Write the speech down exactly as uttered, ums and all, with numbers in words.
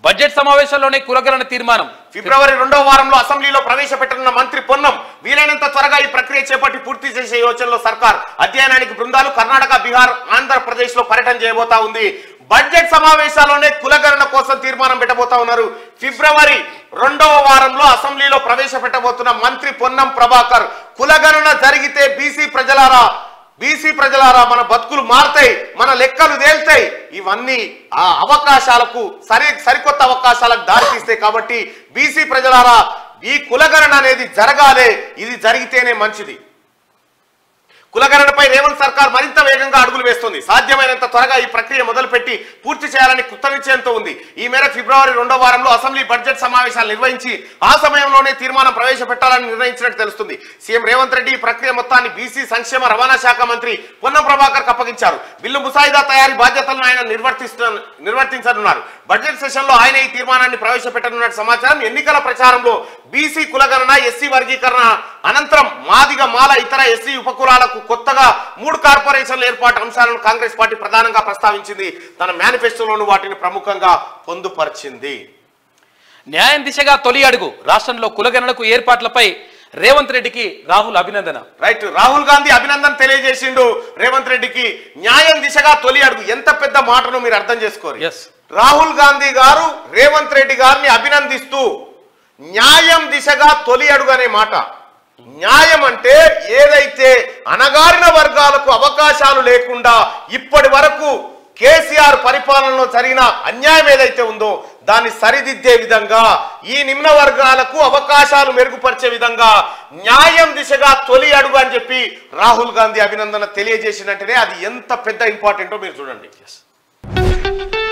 budget సమావేశంలోనే కులగణన తీర్మానం ఫిబ్రవరి రెండో వారంలో అసెంబ్లీలో ప్రవేశపెట్టనున్న మంత్రి పొన్నం వీలైనంత త్వరగా ఈ ప్రక్రియ చేపట్టి పూర్తి చేసే యోచనలో సర్కార్ అధ్యయనానికి బృందాలు కర్ణాటక బిహార్ ఆంధ్రప్రదేశ్ లో పర్యటన చేయబోతా ఉంది బడ్జెట్ సమావేశాల్లోనే కులగణన కోసం తీర్మానం పెట్టబోతా ఉన్నారు ఫిబ్రవరి రెండవ వారంలో అసెంబ్లీలో ప్రవేశపెట్టబోతున్న మంత్రి పొన్నం ప్రభాకర్ కులగణన జరిగితే బీసీ ప్రజలారా బీసీ ప్రజలారా మన బతుకులు మారతాయి మన లెక్కలు తేల్తాయి ఇవన్నీ ఆ అవకాశాలకు సరి సరికొత్త అవకాశాలకు దారితీస్తాయి కాబట్టి బీసీ ప్రజలారా ఈ కులగణన అనేది జరగాలి ఇది జరిగితేనే మంచిది కులగణనపై రేవంత్ సర్కార్ మరింత వేగంగా అడుగులు వేస్తుంది సాధ్యమైనంత త్వరగా ఈ ప్రక్రియ మొదలుపెట్టి పూర్తి చేయాలని కృత నిశ్చయంతో ఉంది ఈ మేరకు ఫిబ్రవరి రెండో వారంలో అసెంబ్లీ బడ్జెట్ సమావేశాలు నిర్వహించి ఆ సమయంలోనే తీర్మానం ప్రవేశపెట్టాలని నిర్ణయించినట్టు తెలుస్తుంది సీఎం రేవంత్ రెడ్డి ఈ ప్రక్రియ మొత్తాన్ని బీసీ సంక్షేమ రవాణా శాఖ మంత్రి పొన్నం ప్రభాకర్ అప్పగించారు బిల్లు ముసాయిదా తయారీ బాధ్యతలను ఆయన నిర్వర్తిస్తు నిర్వర్తించనున్నారు బడ్జెట్ సెషన్ లో ఆయన ఈ తీర్మానాన్ని ప్రవేశపెట్టనున్న సమాచారం ఎన్నికల ప్రచారంలో బీసీ కులగణన ఎస్సీ వర్గీకరణ అనంతరం మాదిగ మాల ఇతర ఎస్సీ ఉపకులాలకు కొత్తగా మూడు కార్పొరేషన్ల ఏర్పాటు అంశాలను కాంగ్రెస్ పార్టీ ప్రధానంగా ప్రస్తావించింది తన మేనిఫెస్టోలోను వాటిని ప్రముఖంగా పొందుపరిచింది న్యాయం దిశగా తొలి అడుగు రాష్ట్రంలో కులగణనకు ఏర్పాట్లపై రేవంత్ రెడ్డికి రాహుల్ అభినందన రైట్ రాహుల్ గాంధీ అభినందన తెలియజేసిండు రేవంత్ రెడ్డికి న్యాయం దిశగా తొలి అడుగు ఎంత పెద్ద మాటను మీరు అర్థం చేసుకోరు రాహుల్ గాంధీ గారు రేవంత్ రెడ్డి గారిని అభినందిస్తూ న్యాయం దిశగా తొలి అడుగు అనే మాట న్యాయం అంటే ఏదైతే అణగారిన వర్గాలకు అవకాశాలు లేకుండా ఇప్పటి వరకు కేసీఆర్ పరిపాలనలో జరిగిన అన్యాయం ఏదైతే ఉందో దాన్ని సరిదిద్దే విధంగా ఈ నిమ్న వర్గాలకు అవకాశాలు మెరుగుపరిచే విధంగా న్యాయం దిశగా తొలి అడుగు అని చెప్పి రాహుల్ గాంధీ అభినందన తెలియజేసినట్టునే అది ఎంత పెద్ద ఇంపార్టెంటో మీరు చూడండి